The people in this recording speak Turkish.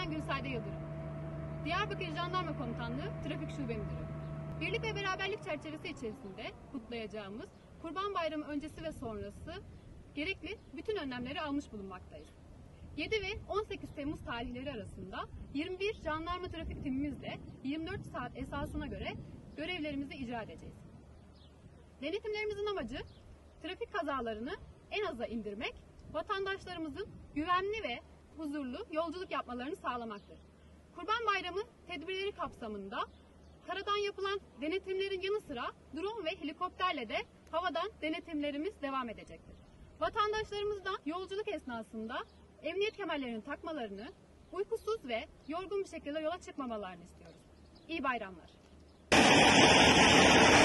Ben Gülsayda Yıldırım. Diyarbakır Jandarma Komutanlığı Trafik Şube Müdürü. Birlik ve beraberlik çerçevesi içerisinde kutlayacağımız Kurban Bayramı öncesi ve sonrası gerekli bütün önlemleri almış bulunmaktayız. 7 ve 18 Temmuz tarihleri arasında 21 jandarma trafik timimizle 24 saat esasına göre görevlerimizi icra edeceğiz. Denetimlerimizin amacı trafik kazalarını en aza indirmek, vatandaşlarımızın güvenli ve huzurlu yolculuk yapmalarını sağlamaktır. Kurban Bayramı tedbirleri kapsamında karadan yapılan denetimlerin yanı sıra drone ve helikopterle de havadan denetimlerimiz devam edecektir. Vatandaşlarımızdan yolculuk esnasında emniyet kemerlerini takmalarını, uykusuz ve yorgun bir şekilde yola çıkmamalarını istiyoruz. İyi bayramlar.